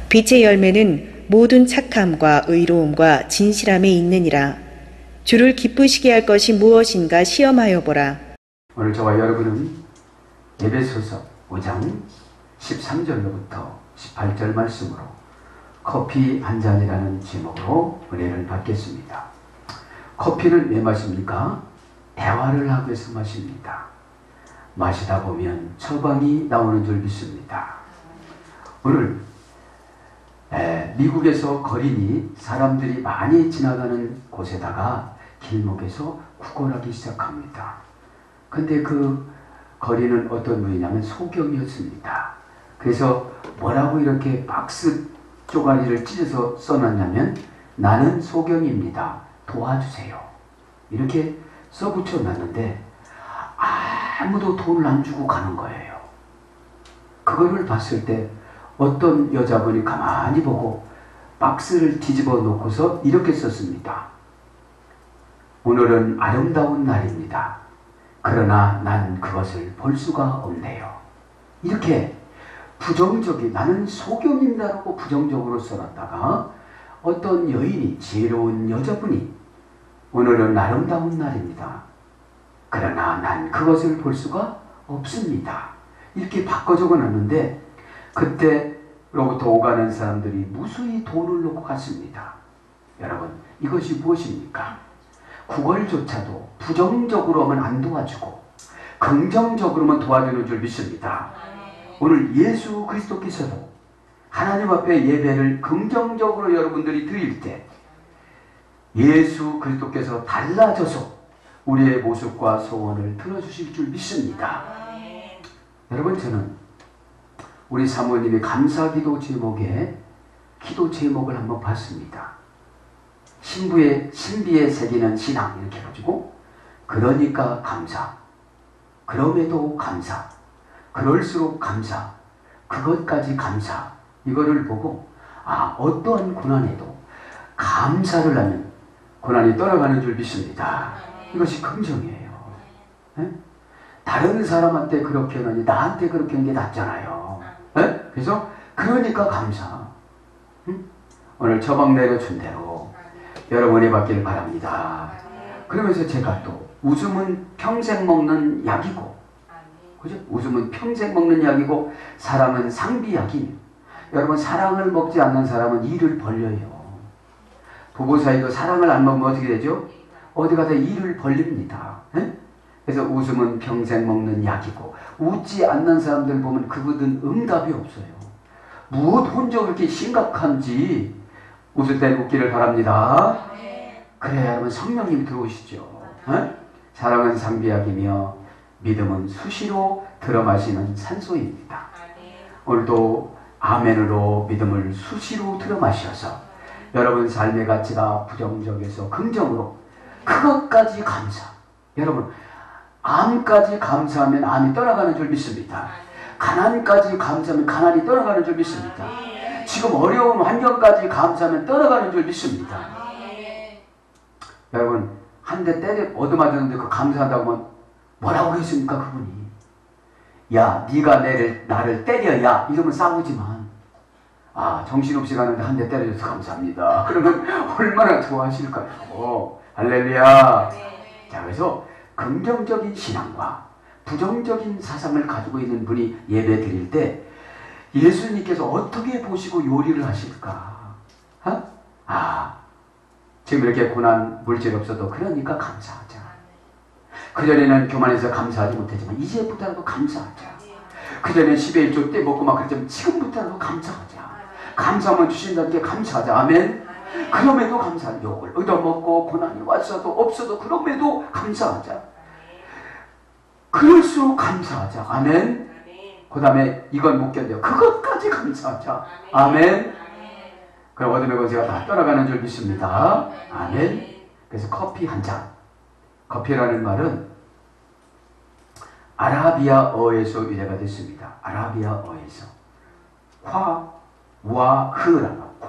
빛의 열매는 모든 착함과 의로움과 진실함에 있느니라. 주를 기쁘시게 할 것이 무엇인가 시험하여 보라. 오늘 저와 여러분은 에베소서 5장 13절로부터 18절 말씀으로 커피 한 잔이라는 제목으로 은혜를 받겠습니다. 커피는 왜 마십니까? 대화를 하기 위해서 마십니다. 마시다 보면 처방이 나오는 줄 믿습니다. 오늘 미국에서 거린이 사람들이 많이 지나가는 곳에다가 길목에서 구걸하기 시작합니다. 근데 그 거리는 어떤 분이냐면 소경이었습니다. 그래서 뭐라고 이렇게 박스 쪼가리를 찢어서 써놨냐면 나는 소경입니다. 도와주세요. 이렇게 써붙여놨는데 아무도 돈을 안 주고 가는 거예요. 그거를 봤을 때 어떤 여자분이 가만히 보고 박스를 뒤집어 놓고서 이렇게 썼습니다. 오늘은 아름다운 날입니다. 그러나 난 그것을 볼 수가 없네요. 이렇게 부정적인, 나는 소경입니다라고 부정적으로 써놨다가 어떤 여인이, 지혜로운 여자분이 오늘은 아름다운 날입니다. 그러나 난 그것을 볼 수가 없습니다. 이렇게 바꿔 적어놨는데 그때로부터 오가는 사람들이 무수히 돈을 놓고 갔습니다. 여러분, 이것이 무엇입니까? 구걸조차도 부정적으로만 안 도와주고 긍정적으로만 도와주는 줄 믿습니다. 오늘 예수 그리스도께서도 하나님 앞에 예배를 긍정적으로 여러분들이 드릴 때 예수 그리스도께서 달라져서 우리의 모습과 소원을 들어주실 줄 믿습니다. 여러분, 저는 우리 사모님이 감사기도 제목에 기도 제목을 한번 봤습니다. 신비에 새기는 신앙 이렇게 해가지고 그러니까 감사, 그럼에도 감사, 그럴수록 감사, 그것까지 감사, 이거를 보고 어떠한 고난에도 감사를 하면 고난이 떠나가는 줄 믿습니다. 이것이 긍정이에요. 네? 다른 사람한테 그렇게 하느니 나한테 그렇게 하는 게 낫잖아요. 네? 그래서 그러니까 감사. 오늘 처방 내려준 대로 여러분이 받길 바랍니다. 그러면서 제가 또 웃음은 평생 먹는 약이고, 그죠? 웃음은 평생 먹는 약이고 사랑은 상비약이며, 여러분 사랑을 먹지 않는 사람은 이를 벌려요. 부부 사이도 사랑을 안 먹으면 어떻게 되죠? 어디 가서 이를 벌립니다. 에? 그래서 웃음은 평생 먹는 약이고, 웃지 않는 사람들 보면 그분은 응답이 없어요. 무엇 혼자 그렇게 심각한지 웃을 때 웃기를 바랍니다. 그래야 여러분 성령님 들어오시죠. 에? 사랑은 상비약이며 믿음은 수시로 들어 마시는 산소입니다. 오늘도 아멘으로 믿음을 수시로 들어 마셔서 여러분 삶의 가치가 부정적에서 긍정으로 그것까지 감사. 여러분, 암까지 감사하면 암이 떠나가는 줄 믿습니다. 가난까지 감사하면 가난이 떠나가는 줄 믿습니다. 지금 어려운 환경까지 감사하면 떠나가는 줄 믿습니다. 여러분, 한 대 때려 얻어맞았는데 그 감사한다고 하면 뭐라고 그랬습니까? 그분이 야, 네가 나를 때려야 이러면 싸우지만 정신없이 가는데 한 대 때려줘서 감사합니다. 그러면 얼마나 좋아하실까요? 할렐루야. 자, 그래서 긍정적인 신앙과 부정적인 사상을 가지고 있는 분이 예배 드릴 때 예수님께서 어떻게 보시고 요리를 하실까? 지금 이렇게 고난 물질 없어도 그러니까 감사하자. 그전에는 교만해서 감사하지 못했지만 이제부터라도 감사하자. 그전에 10의 1조 때 먹고 막 그랬지만 지금부터라도 감사하자. 감사하면 주신다는 게 감사하자. 아멘. 그럼에도 감사하자. 욕을 얻어먹고 고난이 왔어도 없어도 그럼에도 감사하자. 그럴수록 감사하자. 아멘. 그 다음에 이건 못 견뎌. 그것까지 감사하자. 아멘. 그럼 어둠의 권세가 다 떠나가는 줄 믿습니다. 아멘. 그래서 커피 한 잔. 커피라는 말은 아라비아어에서 유래가 됐습니다. 아라비아어에서 콰와흐라는 말.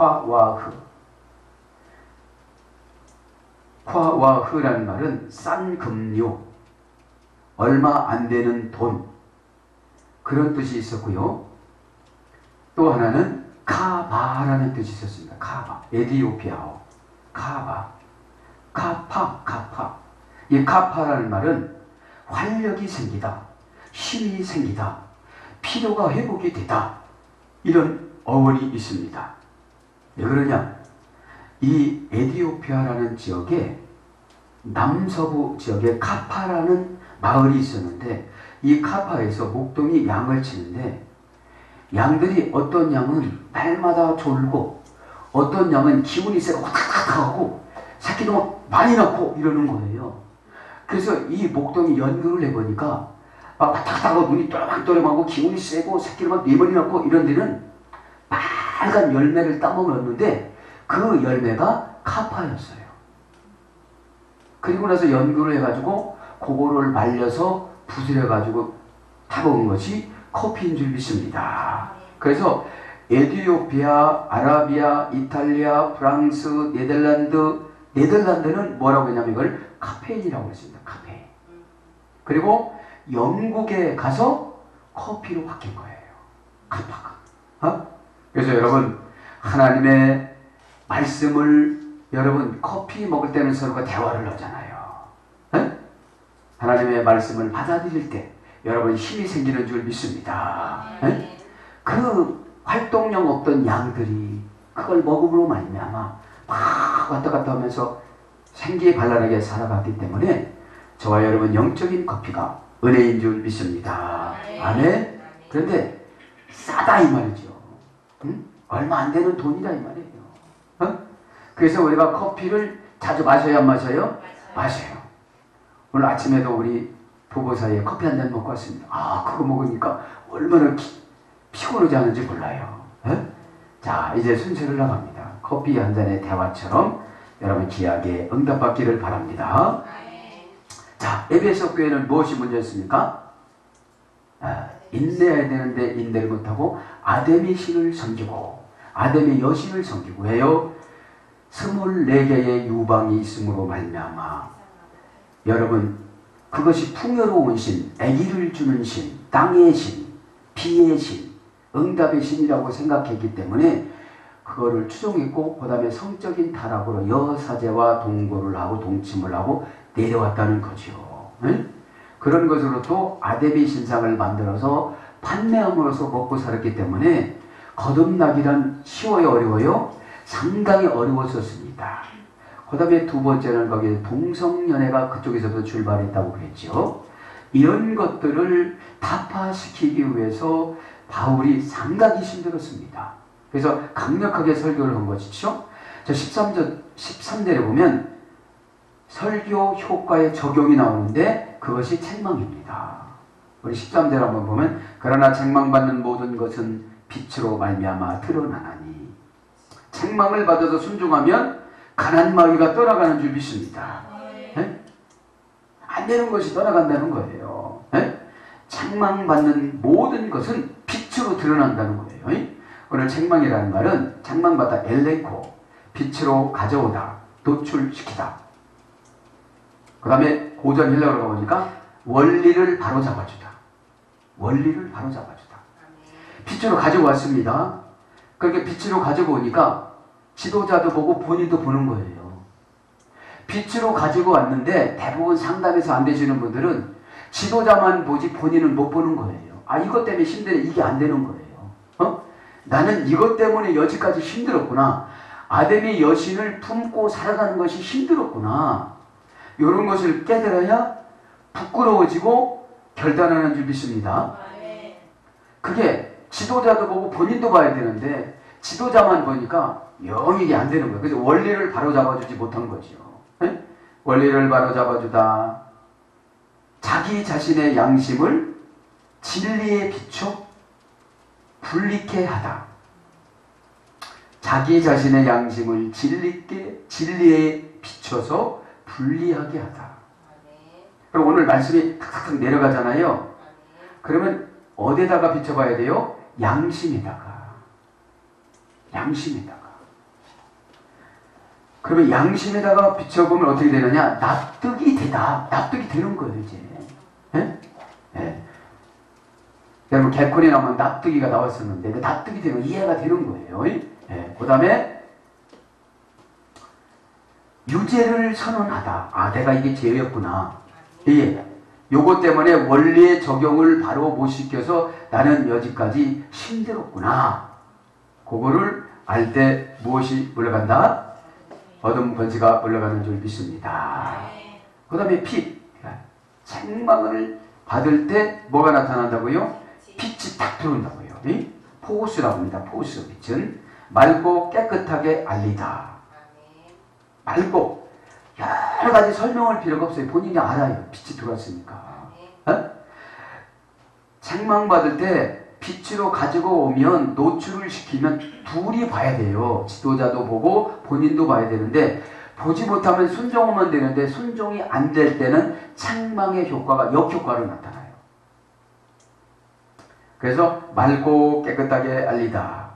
콰와흐라는 말은 싼 금료, 얼마 안 되는 돈, 그런 뜻이 있었고요. 또 하나는 카바라는 뜻이 있었습니다. 카바. 에디오피아어. 카바. 카파. 이 카파라는 말은 활력이 생기다, 힘이 생기다, 피로가 회복이 되다, 이런 어원이 있습니다. 왜 그러냐? 이 에디오피아라는 지역에 남서부 지역에 카파라는 마을이 있었는데, 이 카파에서 목동이 양을 치는데, 양들이 어떤 양은 날마다 졸고 어떤 양은 기운이 세고 확확하고 새끼도 막 많이 낳고 이러는 거예요. 그래서 이 목동이 연구를 해보니까 막 바닥하고 눈이 또래망또래하고 기운이 세고 새끼를 막 4번이 낳고 이런 데는 빨간 열매를 따먹었는데 그 열매가 카파였어요. 그리고 나서 연구를 해가지고 그거를 말려서 부스려가지고 타먹은 것이 커피인 줄 믿습니다. 그래서 에티오피아, 아라비아, 이탈리아, 프랑스, 네덜란드는 뭐라고 했냐면 이걸 카페인이라고 했습니다. 카페인. 그리고 영국에 가서 커피로 바뀐 거예요. 카파가. 그래서 여러분, 하나님의 말씀을 여러분 커피 먹을 때는 서로가 대화를 하잖아요. 하나님의 말씀을 받아들일 때 여러분 힘이 생기는 줄 믿습니다. 그 활동력 없던 양들이 그걸 먹음으로 말미암아 막 왔다 갔다 하면서 생기발랄하게 살아갔기 때문에 저와 여러분 영적인 커피가 은혜인 줄 믿습니다. 아멘. 그런데 싸다 이 말이죠. 얼마 안 되는 돈이다 이 말이에요. 그래서 우리가 커피를 자주 마셔야 안 마셔요? 마셔요. 오늘 아침에도 우리 부부 사이에 커피 한 잔 먹고 왔습니다. 그거 먹으니까 얼마나 피곤하지 않은지 몰라요. 자, 이제 순서를 나갑니다. 커피 한 잔의 대화처럼 여러분 귀하게 응답받기를 바랍니다. 자, 에베소 교회는 무엇이 문제였습니까? 인내해야 되는데 인내를 못하고 아데미 신을 섬기고 아데미 여신을 섬기고 해요. 24개의 유방이 있음으로 말미암아 여러분 그것이 풍요로운 신, 아기를 주는 신, 땅의 신, 비의 신, 응답의 신이라고 생각했기 때문에 그거를 추종했고 그 다음에 성적인 타락으로 여사제와 동거를 하고 동침을 하고 내려왔다는 거죠. 그런 것으로 또 아데미 신상을 만들어서 판매함으로써 먹고 살았기 때문에 거듭나기란 쉬워요 어려워요? 상당히 어려웠었습니다. 그 다음에 두 번째는 거기에 동성연애가 그쪽에서도 출발했다고 그랬죠. 이런 것들을 타파시키기 위해서 바울이 상당히 힘들었습니다. 그래서 강력하게 설교를 한 것이죠. 저 13절에 보면 설교 효과의 적용이 나오는데 그것이 책망입니다. 우리 13절 한번 보면 그러나 책망받는 모든 것은 빛으로 말미암아 드러나나니 책망을 받아서 순종하면 가난 마귀가 떠나가는 줄 믿습니다. 안 되는 것이 떠나간다는 거예요. 책망받는 모든 것은 빛으로 드러난다는 거예요. 오늘 책망이라는 말은 책망받다 엘레코, 빛으로 가져오다, 노출시키다. 그 다음에 고전 헬라어로 가보니까 원리를 바로잡아주다. 원리를 바로잡아주다. 빛으로 가지고 왔습니다. 그렇게 빛으로 가지고 오니까 지도자도 보고 본인도 보는 거예요. 빛으로 가지고 왔는데 대부분 상담에서 안 되시는 분들은 지도자만 보지 본인은 못 보는 거예요. 이것 때문에 힘드네. 이게 안 되는 거예요. 나는 이것 때문에 여지까지 힘들었구나. 아데미 여신을 품고 살아가는 것이 힘들었구나. 이런 것을 깨달아야 부끄러워지고 결단하는 줄 믿습니다. 그게 지도자도 보고 본인도 봐야 되는데 지도자만 보니까 영 이게 안 되는 거예요. 그래서 원리를 바로잡아주지 못한 거죠. 원리를 바로잡아주다. 자기 자신의 양심을 진리에 비춰 불리게 하다. 자기 자신의 양심을 진리에 비춰서 불리하게 하다. 그럼 오늘 말씀이 탁탁탁 내려가잖아요. 그러면 어디다가 비춰봐야 돼요? 양심에다가. 양심에다가. 그러면 양심에다가 비춰보면 어떻게 되느냐? 납득이 되다. 납득이 되는 거예요, 이제. 여러분 개콘이 나오면 납득이가 나왔었는데 그 납득이 되면 이해가 되는 거예요. 예. 그 다음에 유죄를 선언하다. 아, 내가 이게 죄였구나. 예. 요것 때문에 원리의 적용을 바로 못 시켜서 나는 여지까지 힘들었구나. 그거를 알 때 무엇이 물러간다? 어둠 권세가 물러가는 줄 믿습니다. 그 다음에 빛. 생망을 받을 때 뭐가 나타난다고요? 빛이 딱 들어온다고요. 포우스라고 합니다. 포우스 빛은 맑고 깨끗하게 알리다. 맑고 여러 가지 설명할 필요가 없어요. 본인이 알아요. 빛이 들어왔으니까. 어? 책망받을 때 빛으로 가지고 오면 노출을 시키면 둘이 봐야 돼요. 지도자도 보고 본인도 봐야 되는데 보지 못하면 순종하면 되는데 순종이 안 될 때는 책망의 효과가 역효과로 나타나요. 그래서 맑고 깨끗하게 알리다.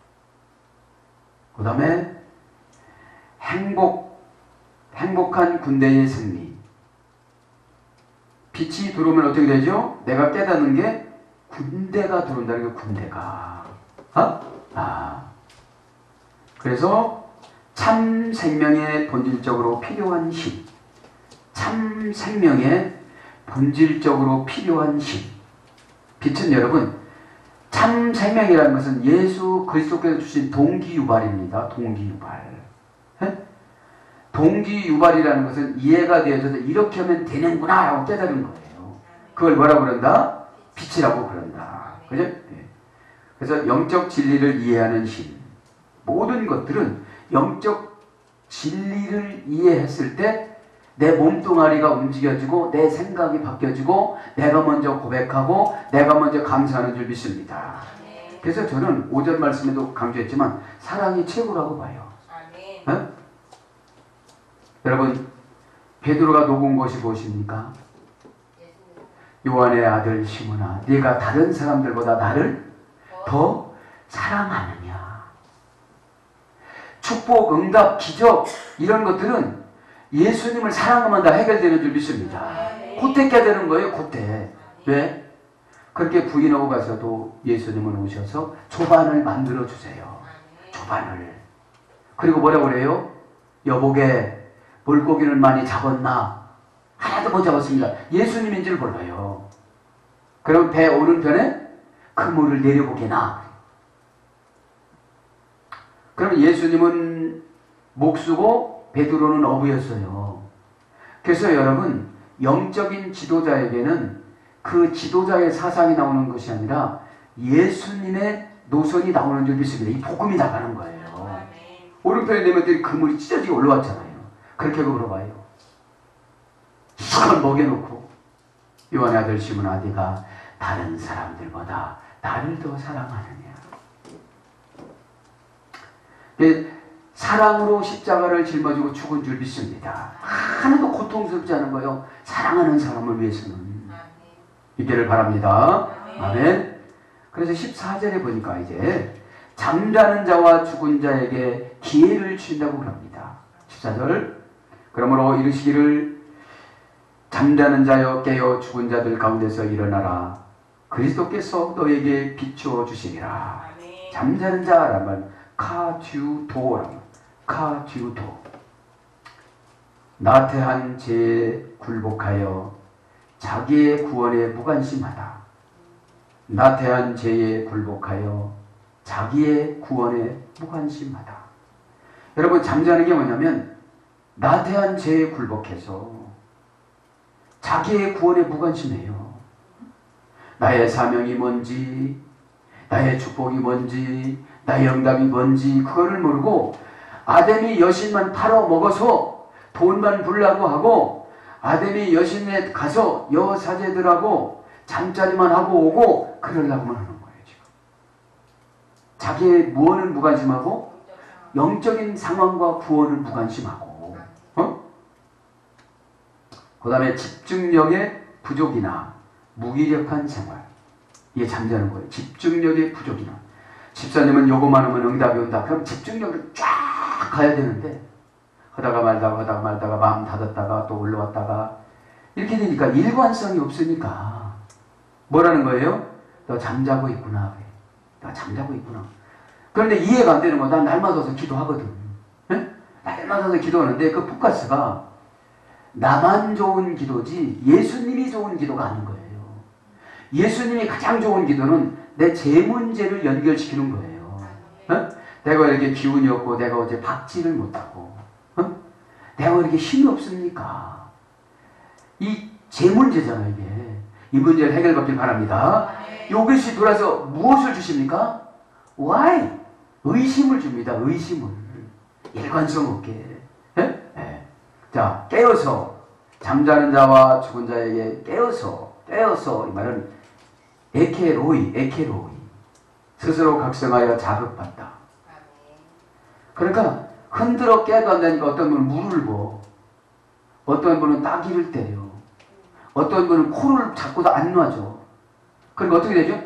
그 다음에 행복한 군대의 승리. 빛이 들어오면 어떻게 되죠? 내가 깨닫는 게 군대가 들어온다는 게 군대가. 그래서 참 생명에 본질적으로 필요한 힘. 참 생명에 본질적으로 필요한 힘. 빛은 여러분, 참 생명이라는 것은 예수 그리스도께서 주신 동기유발입니다. 동기유발. 동기유발이라는 것은 이해가 되어져서 이렇게 하면 되는구나 라고 깨달은 거예요. 그걸 뭐라고 그런다? 빛이라고 그런다. 그죠? 그래서 영적 진리를 이해하는 힘. 모든 것들은 영적 진리를 이해했을 때 내 몸뚱아리가 움직여지고 내 생각이 바뀌어지고 내가 먼저 고백하고 내가 먼저 감사하는 줄 믿습니다. 그래서 저는 오전 말씀에도 강조했지만 사랑이 최고라고 봐요. 여러분 베드로가 녹은 것이 무엇입니까? 요한의 아들 시몬아, 네가 다른 사람들보다 나를 더 사랑하느냐. 축복, 응답, 기적 이런 것들은 예수님을 사랑하면 다 해결되는 줄 믿습니다. 그때 깨달은 거예요. 그때. 왜? 그렇게 부인하고 가서도 예수님은 오셔서 조반을 만들어 주세요. 조반을. 그리고 뭐라고 그래요? 여보게 물고기를 많이 잡았나? 하나도 못 잡았습니다. 예수님인 줄 몰라요. 그럼 배 오른편에 그물을 내려보게나. 그럼 예수님은 목수고 베드로는 어부였어요. 그래서 여러분 영적인 지도자에게는 그 지도자의 사상이 나오는 것이 아니라 예수님의 노선이 나오는 줄 믿습니다. 이 복음이 나가는 거예요. 오른편에 내면 그물이 찢어지게 올라왔잖아요. 그렇게 물어봐요. 이걸 먹여놓고 요한의 아들 시몬아, 네가 다른 사람들보다 나를 더 사랑하느냐. 사랑으로 십자가를 짊어지고 죽은 줄 믿습니다. 하나도 고통스럽지 않은 거예요. 사랑하는 사람을 위해서는. 있기를 바랍니다. 아멘. 그래서 14절에 보니까 이제 잠자는 자와 죽은 자에게 기회를 주신다고 그럽니다. 14절. 그러므로 이르시기를 잠자는 자여 깨어 죽은 자들 가운데서 일어나라. 그리스도께서 너에게 비추어 주시리라. 잠자는 자란 말 카듀도란 말. 카듀도. 나태한 죄에 굴복하여 자기의 구원에 무관심하다. 나태한 죄에 굴복하여 자기의 구원에 무관심하다. 여러분 잠자는 게 뭐냐면 나태한 죄에 굴복해서 자기의 구원에 무관심해요. 나의 사명이 뭔지, 나의 축복이 뭔지, 나의 응답이 뭔지 그거를 모르고 아담이 여신만 팔아먹어서 돈만 벌려고 하고 아담이 여신에 가서 여사제들하고 잠자리만 하고 오고 그러려고만 하는 거예요. 지금 자기의 무언을 무관심하고 영적인 상황과 구원을 무관심하고 그 다음에 집중력의 부족이나 무기력한 생활. 이게 잠자는 거예요. 집중력의 부족이나. 집사님은 요거만 하면 응답이 온다. 그럼 집중력을 쫙 가야 되는데 하다가 말다가 마음 닫았다가 또 올라왔다가 이렇게 되니까 일관성이 없으니까 뭐라는 거예요? 너 잠자고 있구나. 나 잠자고 있구나. 그런데 이해가 안 되는 거야. 난 날마다 기도하거든. 네? 날마다 기도하는데 그 포커스가 나만 좋은 기도지 예수님이 좋은 기도가 아닌 거예요. 예수님이 가장 좋은 기도는 내 제 문제를 연결시키는 거예요. 어? 내가 이렇게 기운이 없고 내가 어제 박지를 못하고 내가 이렇게 힘이 없습니까? 이 제 문제잖아요. 이게 이 문제를 해결받길 바랍니다. 이것이 돌아서 무엇을 주십니까? Why? 의심을 줍니다. 의심을. 일관성 없게. 네? 네. 자, 깨어서 잠자는 자와 죽은 자에게 깨어서 이 말은 에케로이 스스로 각성하여 자극받다. 그러니까 흔들어 깨도 안 되니까 어떤 분은 물을 부어, 어떤 분은 따귀를 때려, 어떤 분은 코를 잡고도 안 놔줘. 그러니까 어떻게 되죠?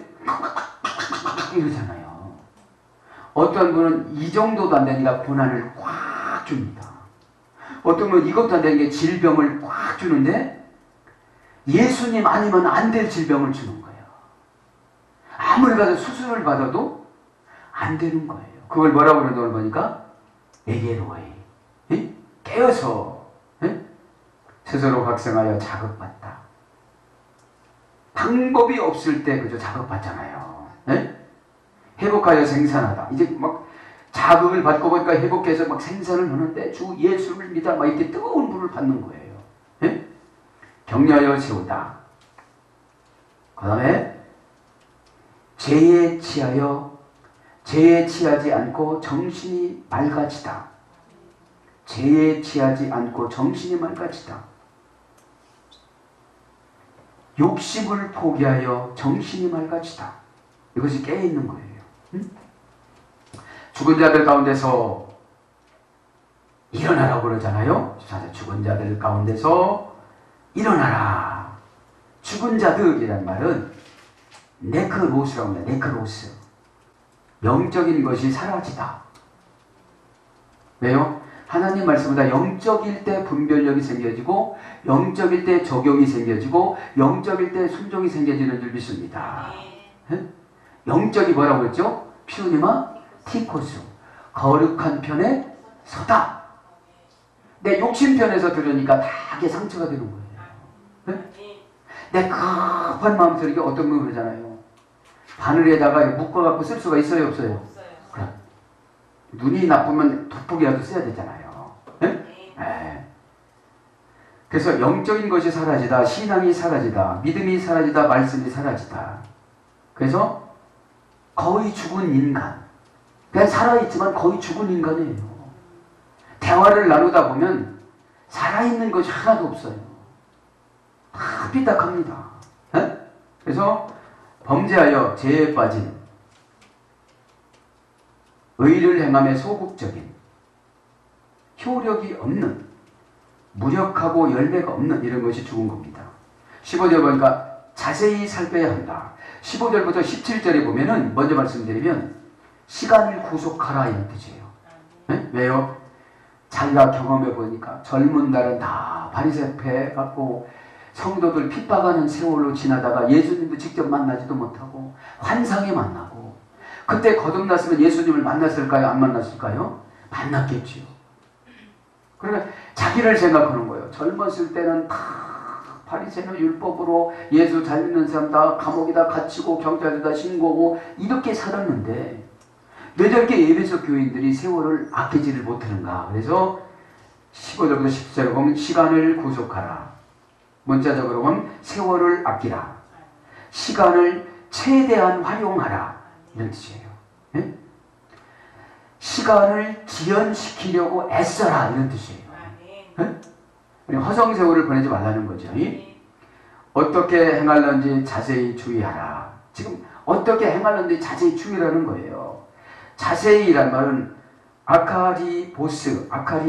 이러잖아요. 어떤 분은 이 정도도 안 되니까 고난을 꽉 줍니다. 어떤 분은 이것도 안 되는 게 질병을 꽉 주는데 예수님 아니면 안 될 질병을 주는 거예요. 아무리 가서 수술을 받아도 안 되는 거예요. 그걸 뭐라고 그러는 걸 보니까 에게로이, 깨어서 스스로 각성하여 자극받다. 방법이 없을 때 그저 자극받잖아요. 회복하여 생산하다. 이제 막 자극을 받고 보니까 회복해서 막 생산을 하는데 주 예수를 믿어 막 이렇게 뜨거운 불을 받는 거예요. 격려하여 세우다. 그 다음에 죄에 취하지 않고 정신이 맑아지다. 죄에 취하지 않고 정신이 맑아지다. 욕심을 포기하여 정신이 맑아지다. 이것이 깨어있는 거예요. 죽은 자들 가운데서 일어나라고 그러잖아요. 죽은 자들 가운데서 일어나라. 죽은 자들이란 말은 네크로스라고 합니다. 네크로스. 영적인 것이 사라지다. 왜요? 하나님 말씀보다 영적일 때 분별력이 생겨지고 영적일 때 적용이 생겨지고 영적일 때 순종이 생겨지는 줄 믿습니다. 영적이 뭐라고 했죠? 피우니마 티코스. 거룩한 편에 서다. 내 욕심 편에서 들으니까 다 이게 상처가 되는 거예요. 내 급한 마음속에 어떤 분 그러잖아요. 바늘에다가 묶어갖고 쓸 수가 있어요, 없어요? 그래. 눈이 나쁘면 돋보기라도 써야 되잖아요. 네. 그래서 영적인 것이 사라지다, 신앙이 사라지다, 믿음이 사라지다, 말씀이 사라지다. 그래서 거의 죽은 인간. 그냥 살아있지만 거의 죽은 인간이에요. 대화를 나누다 보면 살아있는 것이 하나도 없어요. 다 삐딱합니다. 그래서 범죄하여 죄에 빠진 의를 행함에 소극적인 효력이 없는 무력하고 열매가 없는 이런 것이 죽은 겁니다. 15절 보니까 자세히 살펴야 한다. 15절부터 17절에 보면은 먼저 말씀드리면 시간을 구속하라 이런 뜻이에요. 왜요? 자기가 경험해 보니까 젊은 날은 다 바리새파 갖고 성도들 핍박하는 세월로 지나다가 예수님도 직접 만나지도 못하고 환상에 만나고 그때 거듭났으면 예수님을 만났을까요? 안 만났을까요? 만났겠지요. 그러니까 자기를 생각하는 거예요. 젊었을 때는 다 바리새는 율법으로 예수 잘 믿는 사람 다 감옥에다 갇히고 경찰에다 신고하고 이렇게 살았는데 왜 저렇게 에베소 교인들이 세월을 아끼지를 못하는가. 그래서 15절부터 17절에 보면 시간을 구속하라. 문자적으로 보면 세월을 아끼라. 시간을 최대한 활용하라. 이런 뜻이에요. 네? 시간을 지연시키려고 애써라. 이런 뜻이에요. 네? 허송세월을 보내지 말라는 거죠. 어떻게 행할는지 자세히 주의하라. 지금 어떻게 행할는지 자세히 주의라는 거예요. 자세히란 말은 아카리보스.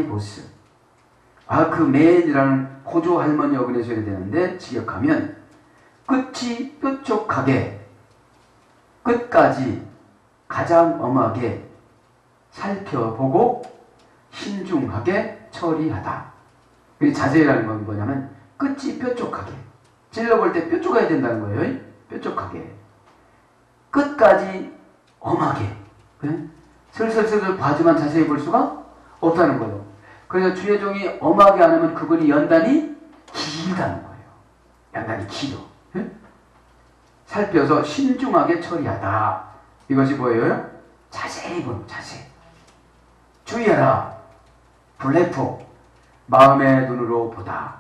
아크맨이라는 고조 할머니 어근에서 해야 되는데 직역하면 끝이 뾰족하게 끝까지 가장 엄하게 살펴보고 신중하게 처리하다. 자세히라는 건 뭐냐면 끝이 뾰족하게 찔러볼 때 뾰족해야 된다는 거예요. 뾰족하게 끝까지 엄하게, 그래? 슬슬슬슬 봐주만 자세히 볼 수가 없다는 거예요. 그래서 주의 종이 엄하게 안 하면 그분이 연단이 길다는 거예요. 연단이 길어. 예? 살펴서 신중하게 처리하다. 이것이 뭐예요? 자세히 보는 자세. 주의하라. 블레포. 마음의 눈으로 보다.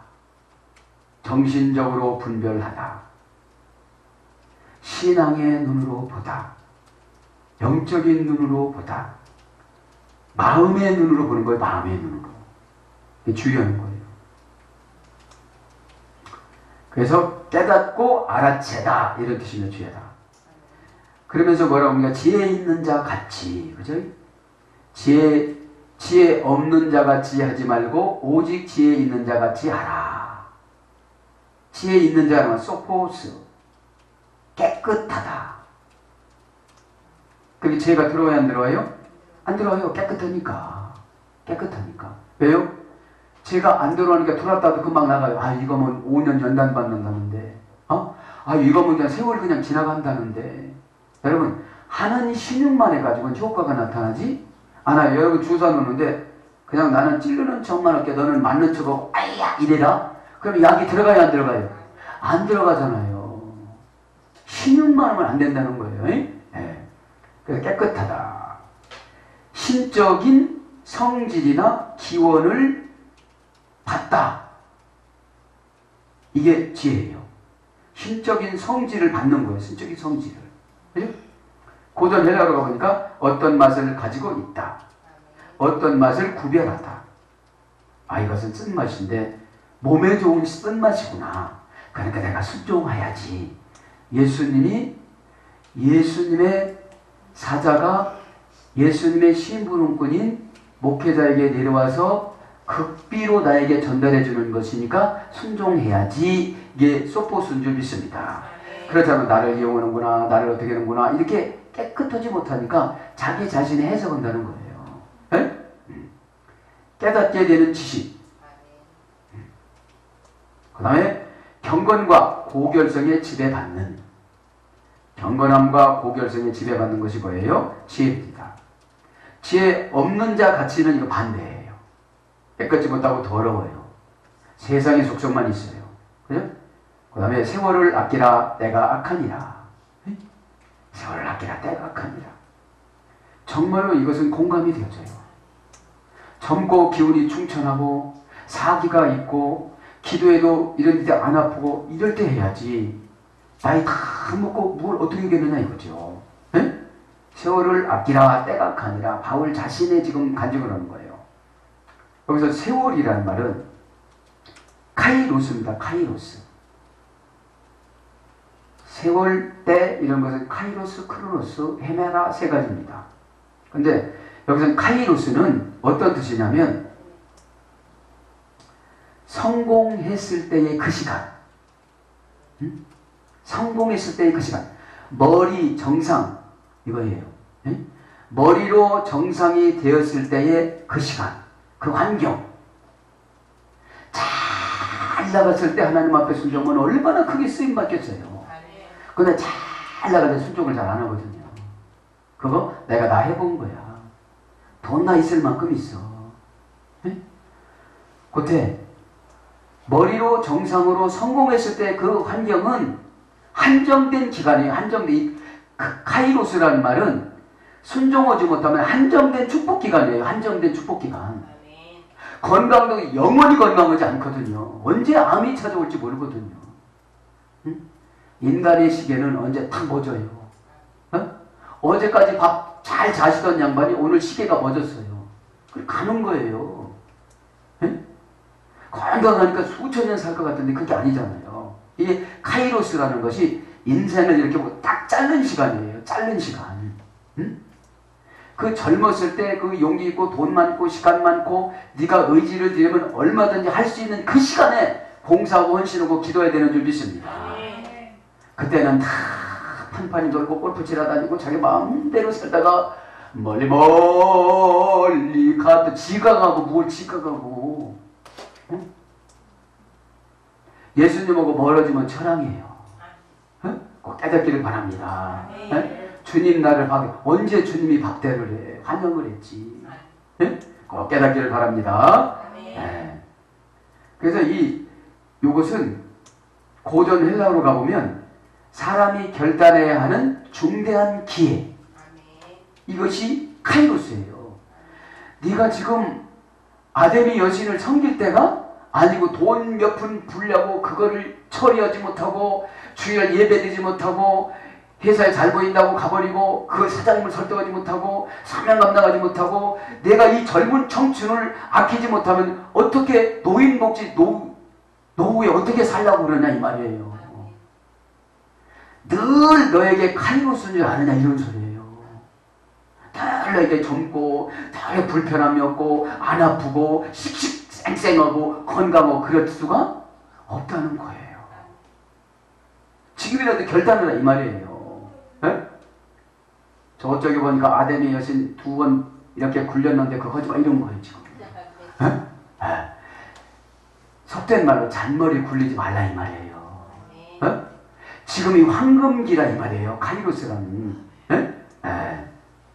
정신적으로 분별하다. 신앙의 눈으로 보다. 영적인 눈으로 보다. 마음의 눈으로 보는 거예요. 마음의 눈으로. 이게 주의하는 거예요. 그래서 깨닫고 알아채다 이런 뜻입니다. 주의하다. 그러면서 뭐라고 합니까? 지혜 있는 자 같이, 그죠? 지혜 없는 자 같이 하지 말고 오직 지혜 있는 자 같이 하라. 지혜 있는 자는 소포스, 깨끗하다. 그게 지혜가 들어와야 안 들어와요? 안 들어와요. 깨끗하니까. 깨끗하니까. 왜요? 지혜가 안 들어오니까 들어왔다도 금방 나가요. 아, 이거면 5년 연단 받는다는데. 아, 이거면 그냥 세월 그냥 지나간다는데. 여러분, 하는 신용만 해가지고는 효과가 나타나지 않아요. 여러분 주사 놓는데 그냥 나는 찌르는 척만 할게. 너는 맞는 척하고 아야 이래라. 그럼 약이 들어가요? 안 들어가요? 안 들어가잖아요. 신용만 하면 안 된다는 거예요. 네. 그래서 깨끗하다. 신적인 성질이나 기원을 받다. 이게 지혜예요. 신적인 성질을 받는 거예요. 신적인 성질을. 그죠? 고전 헬라어로 가보니까 어떤 맛을 가지고 있다. 어떤 맛을 구별하다. 아, 이것은 쓴맛인데 몸에 좋은 쓴맛이구나. 그러니까 내가 순종해야지. 예수님의 사자가 예수님의 심부름꾼인 목회자에게 내려와서 극비로 나에게 전달해 주는 것이니까 순종해야지. 이게 소포스인 줄 믿습니다. 그렇다면 나를 이용하는구나, 나를 어떻게 하는구나 이렇게 깨끗하지 못하니까 자기 자신이 해석한다는 거예요. 네? 깨닫게 되는 지식. 그 다음에 경건과 고결성에 지배받는, 경건함과 고결성에 지배받는 것이 뭐예요? 지혜입니다. 지혜 없는 자 가치는 이거 반대예요. 깨끗지 못하고 더러워요. 세상의 속성만 있어요. 그죠? 그 다음에 세월을 아끼라 때가 악하니라. 세월을 아끼라 때가 악하니라. 정말로 이것은 공감이 되어져요. 젊고 기운이 충천하고 사기가 있고 기도해도 이런 데 안 아프고 이럴 때 해야지. 나이 다 먹고 뭘 어떻게 하겠느냐 이거죠. 네? 세월을 아끼라 때가 악하니라. 바울 자신의 지금 간증을 하는 거예요. 여기서 세월이라는 말은 카이로스입니다. 카이로스. 세월, 때 이런 것은 카이로스, 크로노스, 헤메라 세 가지입니다. 근데 여기서 카이로스는 어떤 뜻이냐면 성공했을 때의 그 시간. 성공했을 때의 그 시간. 머리 정상 이거예요. 머리로 정상이 되었을 때의 그 시간. 그 환경. 잘 나갔을 때 하나님 앞에 순종은 얼마나 크게 쓰임 받겠어요. 근데 잘 나가는데 순종을 잘 안 하거든요. 그거 내가 다 해본 거야. 돈 나 있을 만큼 있어. 그때 머리로 정상으로 성공했을 때 그 환경은 한정된 기간이에요. 한정된 카이로스라는 말은 순종하지 못하면 한정된 축복 기간이에요. 한정된 축복 기간. 건강도 영원히 건강하지 않거든요. 언제 암이 찾아올지 모르거든요. 인간의 시계는 언제 탁 멎어요. 어제까지 밥 잘 자시던 양반이 오늘 시계가 멎었어요. 그래 가는 거예요. 건강하니까 수천 년 살 것 같은데 그게 아니잖아요. 이게 카이로스라는 것이 인생을 이렇게 딱 자른 시간이에요. 자른 시간. 그 젊었을 때 그 용기 있고 돈 많고 시간 많고 네가 의지를 들이면 얼마든지 할 수 있는 그 시간에 봉사하고 헌신하고 기도해야 되는 줄 믿습니다. 그때는 다 판판이 돌고 골프 치러 다니고 자기 마음대로 살다가 멀리 가도 지가 가고 뭘 지가 가고. 예수님하고 멀어지면 철앙이에요. 꼭 깨닫기를 바랍니다. 주님 나를 언제 주님이 박대를 해? 환영을 했지. 예? 꼭 깨닫기를 바랍니다. 예. 그래서 요것은 고전 헬라어로 가보면 사람이 결단해야 하는 중대한 기회. 이것이 카이로스예요. 네가 지금 아데미 여신을 섬길 때가 아니고 돈 몇 푼 불려고 그거를 처리하지 못하고 주일 예배드리지 못하고 회사에 잘 보인다고 가버리고 그 사장님을 설득하지 못하고 사명 감당하지 못하고 내가 이 젊은 청춘을 아끼지 못하면 어떻게 노인복지 노후에 어떻게 살라고 그러냐 이 말이에요. 늘 너에게 카이로스인 줄 아느냐 이런 소리예요. 늘 너에게 젊고 늘 불편함이 없고 안 아프고 쌩쌩하고 건강하고 그럴 수가 없다는 거예요. 지금이라도 결단을 해 이 말이에요. 네? 저쪽에 보니까 아데미 여신 2번 이렇게 굴렸는데 그거 하지 마 이런 거예요 지금. 네? 네. 속된 말로 잔머리 굴리지 말라 이 말이에요. 네? 지금이 황금기라 이 말이에요. 카이로스라는. 네? 네.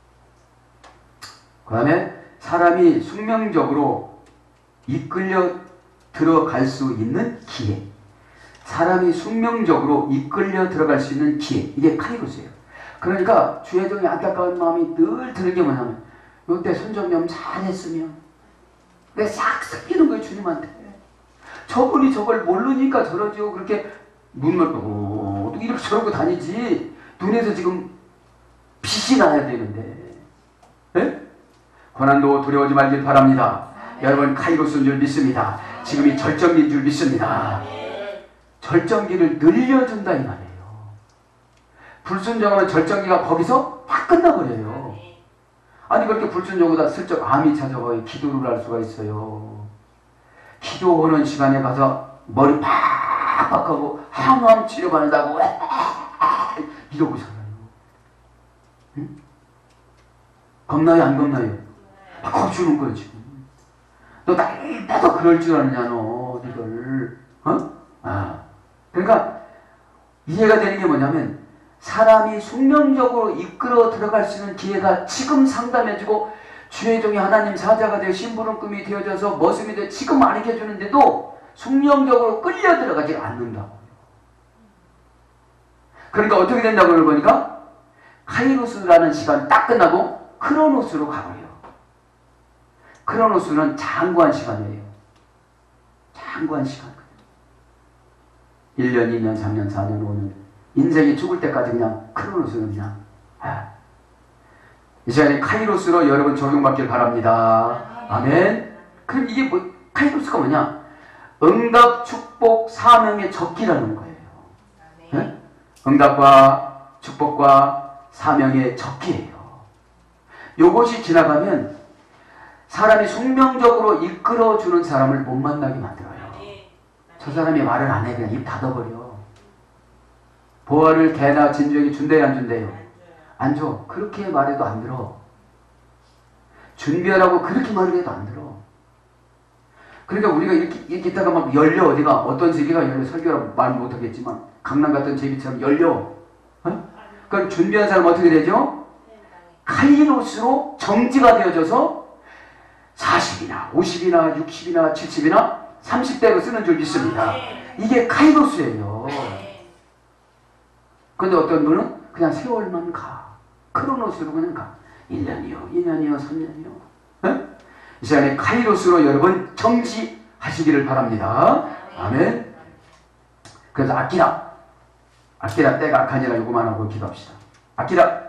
그 다음에 사람이 숙명적으로 이끌려 들어갈 수 있는 기회. 사람이 숙명적으로 이끌려 들어갈 수 있는 기회. 이게 카이로스예요. 그러니까 주혜정이 안타까운 마음이 늘 드는 게 뭐냐면 이때 손정령 잘했으면 내 싹 섞이는 거예요 주님한테. 저분이 저걸 모르니까 저러죠. 그렇게 눈물 또 이렇게 저러고 다니지. 눈에서 지금 빛이 나야 되는데. 네? 고난도 두려워하지 말길 바랍니다. 여러분 카이로스인 줄 믿습니다. 지금이 절정기인 줄 믿습니다. 절정기를 늘려준다 이 말이에요. 불순종하는 절정기가 거기서 딱 끝나버려요. 아니 그렇게 불순종하다 슬쩍 암이 찾아와요. 기도를 할 수가 있어요. 기도하는 시간에 가서 머리 팍팍하고 항암 치료받는다고 이러고 살아요. 응? 겁나요 안 겁나요? 막 겁주는 거예요 지금. 너 나도 그럴 줄 아느냐 너 이걸. 그러니까 이해가 되는 게 뭐냐면 사람이 숙명적으로 이끌어 들어갈 수 있는 기회가 지금 상담해주고 주의 종이 하나님 사자가 되어 심부름꾼이 되어져서 머슴이 되어 지금 가르쳐주는데도 숙명적으로 끌려 들어가지 않는다고. 그러니까 어떻게 된다고 그러니까 카이로스라는 시간 딱 끝나고 크로노스로 가버려요. 크로노스는 장구한 시간이에요. 장구한 시간. 1년, 2년, 3년, 4년, 5년 인생이 죽을 때까지 그냥 크로노스는 그냥 이 시간에 카이로스로 여러분 적용받길 바랍니다. 아멘. 그럼 이게 카이로스가 뭐냐? 응답, 축복, 사명의 적기라는 거예요. 네? 응답과 축복과 사명의 적기예요. 요것이 지나가면 사람이 숙명적으로 이끌어주는 사람을 못 만나게 만들어요. 저 사람이 말을 안 해. 그냥 입 닫아버려. 보화를 개나 진주에게 준대요 안 준대요? 안 줘. 그렇게 말해도 안 들어. 준비하라고 그렇게 말을 해도 안 들어. 그러니까 우리가 이렇게 있다가 막 열려. 어디가 어떤 세계가 열려. 설교라고 말 못하겠지만 강남 같은 제비처럼 열려. 어? 그럼 준비한 사람 어떻게 되죠? 카이로스로 정지가 되어져서 40이나 50이나 60이나 70이나 30대로 쓰는 줄 믿습니다. 이게 카이로스예요. 그런데 어떤 분은 그냥 세월만 가. 크로노스로 그냥 가. 1년이요, 2년이요, 3년이요. 네? 이 시간에 카이로스로 여러분 정지하시기를 바랍니다. 아멘. 그래서 아끼라 때가 악하니라 요거만 하고 기도합시다. 아끼라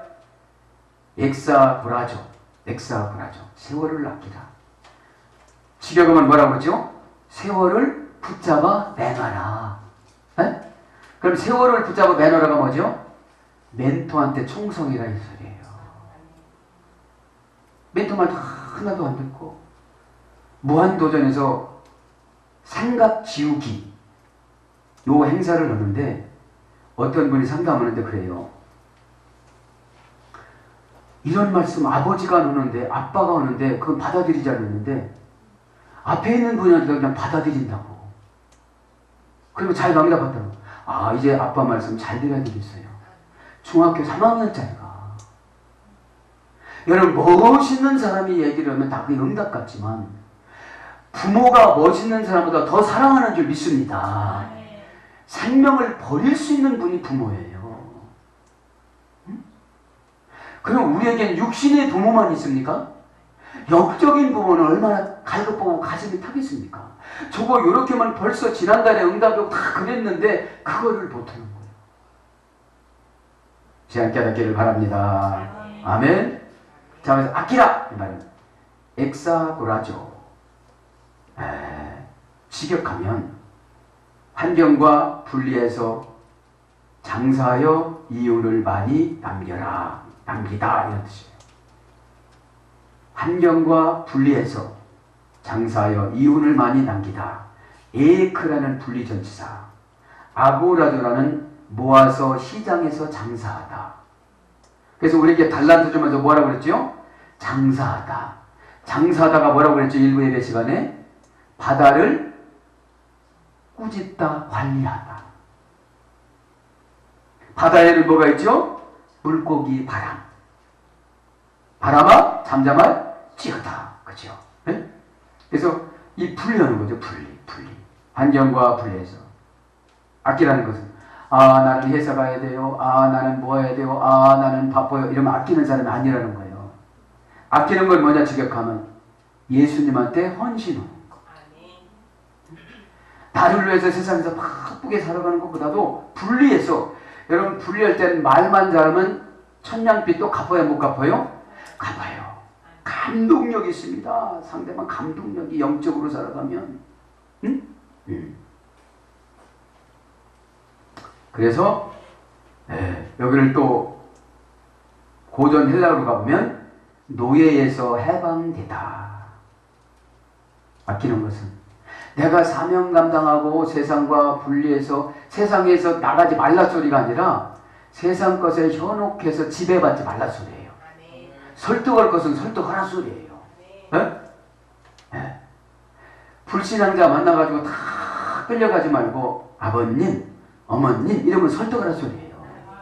엑사브라죠. 세월을 아끼라. 지겨금은 뭐라고 그러죠? 세월을 붙잡아 매너라. 네? 그럼 세월을 붙잡아 매너라가 뭐죠? 멘토한테 충성이라 이 소리예요. 멘토 말 하나도 안 듣고 무한도전에서 삼각지우기 요 행사를 하는데 어떤 분이 상담하는데 그래요. 이런 말씀 아버지가 하는데 아빠가 하는데 그건 받아들이지 않는데 앞에 있는 분한테 그냥 받아들인다고. 그리고 잘 응답하더라고. 아 이제 아빠 말씀 잘 들어야 되겠어요. 중학교 3학년짜리가 여러분, 멋있는 사람이 얘기를 하면 다 그게 응답 같지만 부모가 멋있는 사람보다 더 사랑하는 줄 믿습니다. 생명을 버릴 수 있는 분이 부모예요. 응? 그럼 우리에겐 육신의 부모만 있습니까? 영적인 부모는 얼마나 갈급하고 가슴이 타겠습니까? 저거 요렇게만 벌써 지난달에 응답하고 다 그랬는데 그거를 못하는 거예요. 시간 깨닫기를 바랍니다. 아멘. 자, 그래서 아끼라 이 말은 엑사고라죠. 직역하면 환경과 분리해서 장사하여 이윤을 많이 남기다 이런 뜻이에요. 환경과 분리해서 장사하여 이윤을 많이 남기다. 에크라는 분리전치사, 아고라도라는 모아서 시장에서 장사하다. 그래서 우리에게 달란트 주면서 뭐라고 그랬죠? 장사하다. 장사하다가 뭐라고 그랬죠? 일부 예배 시간에 바다를 꾸짖다 관리하다. 바다에는 뭐가 있죠? 물고기 바람. 바람아 잠잠할 지어다. 그죠? 네? 그래서 이 분리하는 거죠. 분리. 환경과 분리해서. 아끼라는 것은 나는 회사 가야 돼요. 나는 뭐 해야 돼요. 나는 바빠요. 이러면 아끼는 사람이 아니라는 거예요. 아끼는 건 뭐냐 직역하면 예수님한테 헌신하는 거. 나를 위해서 세상에서 바쁘게 살아가는 것보다도 분리해서, 여러분 분리할 때는 말만 잘하면 천냥빚도 갚아야 못 갚아요? 갚아요. 감동력이 있습니다. 상대방 감동력이 영적으로 살아가면. 응? 그래서 여기를 또 고전 헬라어로 가보면 노예에서 해방되다. 아끼는 것은 내가 사명 감당하고 세상과 분리해서 세상에서 나가지 말라 소리가 아니라 세상 것에 현혹해서 지배받지 말라 소리예요. 설득할 것은 설득하라 소리예요. 불신앙자 만나가지고 다 끌려가지 말고 아버님, 어머님 이러면 설득하라 소리예요.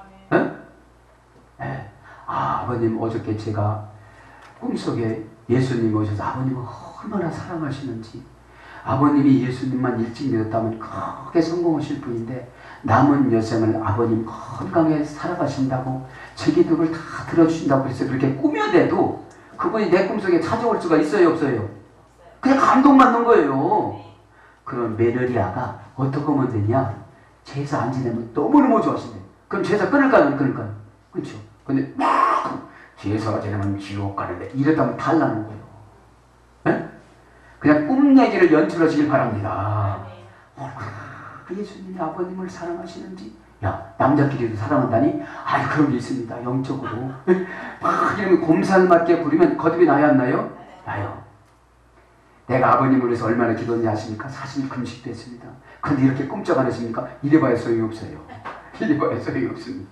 아버님, 어저께 제가 꿈속에 예수님이 오셔서 아버님을 얼마나 사랑하시는지, 아버님이 예수님만 일찍 믿었다면 크게 성공하실 분인데 남은 여생을 아버님 건강에 살아가신다고 제 기도를 다 들어주신다고 그래서 그렇게 꾸며대도 그분이 내 꿈속에 찾아올 수가 있어요, 없어요? 그냥 감동받는 거예요. 그럼 메르리아가 어떻게 하면 되냐? 제사 안 지내면 너무너무 좋아하신대. 그럼 제사 끊을까요? 안 끊을까요? 그렇죠. 근데 막 제사가 지내면 지옥 가는데 이러다면 달라는 거예요. 네? 그냥 꿈 얘기를 연출하시길 바랍니다. 예수님이 아버님을 사랑하시는지, 야, 남자끼리도 사랑한다니? 그런 게 있습니다. 영적으로. 막 이러면 곰살맞게 부리면 거듭이 나요, 안 나요? 나요. 내가 아버님을 위해서 얼마나 기도했는지 아십니까? 사실 금식도 했습니다. 근데 이렇게 꿈쩍 안 했습니까? 이래봐야 소용없어요. 이래봐야 소용없습니다.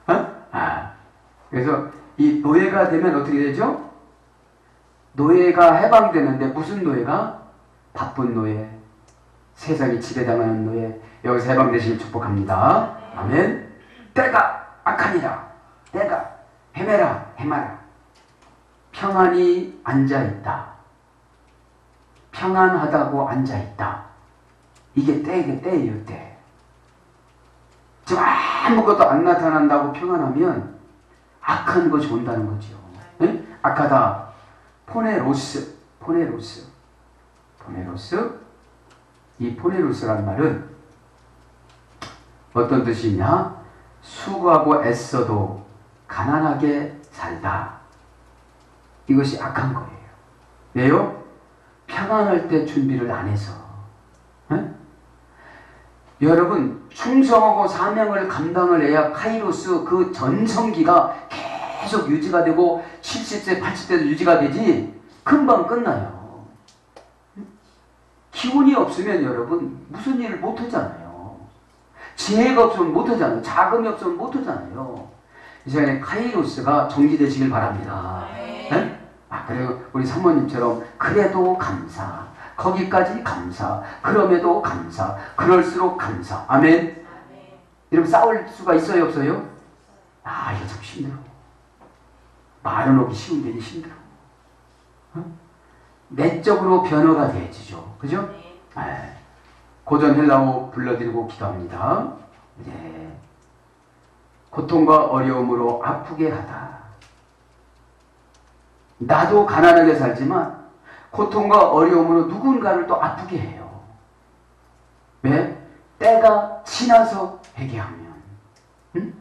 그래서 이 노예가 되면 어떻게 되죠? 노예가 해방되는데 무슨 노예가? 바쁜 노예, 세상이 지배당하는 노예, 여기서 해방되시길 축복합니다. 아멘. 때가 악하니라. 때가 헤매라. 평안히 앉아있다. 평안하다고 앉아있다. 이게 때예요, 때. 지금 아무것도 안 나타난다고 평안하면 악한 것이 온다는 거죠. 네? 악하다. 포네로스. 이 포네로스라는 말은 어떤 뜻이냐? 수고하고 애써도 가난하게 살다. 이것이 악한 거예요. 왜요? 평안할 때 준비를 안 해서. 네? 여러분, 충성하고 사명을 감당을 해야 카이로스 그 전성기가 계속 유지가 되고 70세, 80세도 유지가 되지 금방 끝나요. 기운이 없으면 여러분 무슨 일을 못하잖아요. 지혜가 없으면 못하잖아요. 자금이 없으면 못하잖아요. 이 시간에 카이로스가 정지되시길 바랍니다. 네? 그리고 우리 사모님처럼 그래도 감사, 거기까지 감사, 그럼에도 감사, 그럴수록 감사. 아멘. 이러면 싸울 수가 있어요, 없어요? 이거 참 힘들어. 말은 오기 쉬운데 힘들어. 내적으로 변화가 되어지죠. 그죠? 네. 고전 헬라어 불러드리고 기도합니다. 네. 고통과 어려움으로 아프게 하다. 나도 가난하게 살지만 고통과 어려움으로 누군가를 또 아프게 해요. 왜? 때가 지나서 회개하면. 응?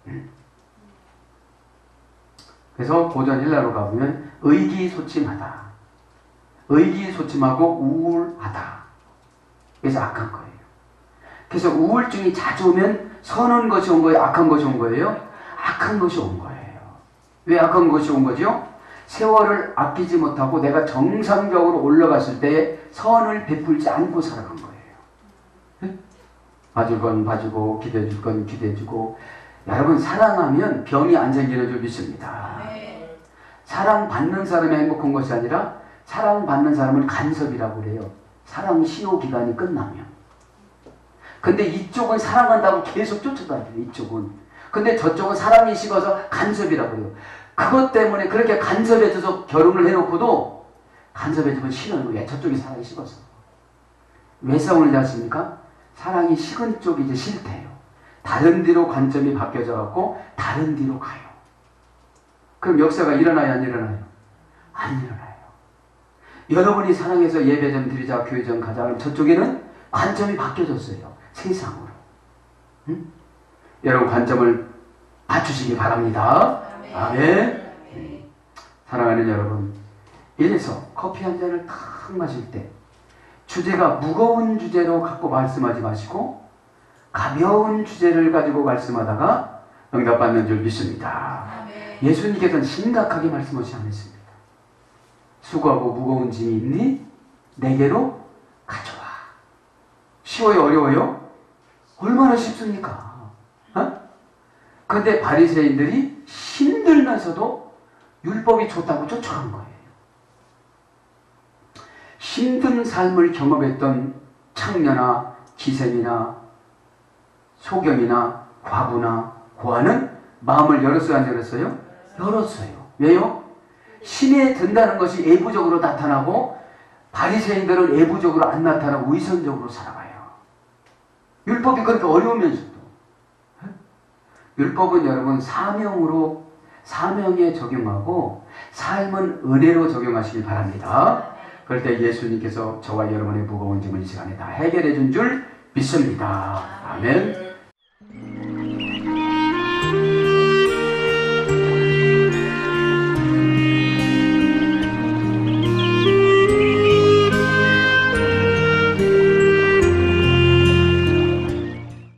그래서 고전 헬라로 가보면 의기소침하다. 의기소침하고 우울하다. 그래서 악한 거예요. 그래서 우울증이 자주 오면 선한 것이 온 거예요? 악한 것이 온 거예요? 악한 것이 온 거예요. 왜 악한 것이 온 거죠? 세월을 아끼지 못하고 내가 정상적으로 올라갔을 때 선을 베풀지 않고 살아간 거예요. 네? 봐줄 건 봐주고 기대해줄 건 기대해주고. 여러분, 사랑하면 병이 안 생기는 줄 믿습니다. 사랑받는 사람이 행복한 것이 아니라 사랑받는 사람을 간섭이라고 그래요. 사랑 시효 기간이 끝나면. 근데 이쪽은 사랑한다고 계속 쫓아다녀요. 이쪽은. 근데 저쪽은 사랑이 식어서 간섭이라고 해요. 그것 때문에 그렇게 간섭해줘서 결혼을 해놓고도 간섭해주면 싫어요. 왜? 저쪽이 사랑이 식어서. 왜 싸우는지 아십니까? 사랑이 식은 쪽이 이제 싫대요. 다른 뒤로 관점이 바뀌어져 갖고 다른 뒤로 가요. 그럼 역사가 일어나요? 안 일어나요? 안 일어나요. 여러분이 사랑해서 예배 좀 드리자, 교회 좀 가자. 그럼 저쪽에는 관점이 바뀌어졌어요. 세상으로. 응? 여러분, 관점을 맞추시기 바랍니다. 아멘. 사랑하는 여러분, 이래서 커피 한 잔을 탁 마실 때 주제가 무거운 주제로 갖고 말씀하지 마시고 가벼운 주제를 가지고 말씀하다가 응답받는 줄 믿습니다. 예수님께서는 심각하게 말씀하지 않으십니다. 수고하고 무거운 짐이 있니? 내게로 가져와. 쉬워요? 어려워요? 얼마나 쉽습니까? 그런데 바리새인들이 힘들면서도 율법이 좋다고 쫓아간 거예요. 힘든 삶을 경험했던 창녀나 기생이나 소경이나 과부나 고아는 마음을 열었어요? 안 열었어요? 열었어요. 왜요? 신에 든다는 것이 예부적으로 나타나고 바리새인들은 예부적으로 안 나타나고 위선적으로 살아가요. 율법이 그렇게 어려우면서도. 율법은 여러분 사명에 적용하고 삶은 은혜로 적용하시길 바랍니다. 그럴 때 예수님께서 저와 여러분의 무거운 짐을 이 시간에 다 해결해 준 줄 믿습니다. 아멘.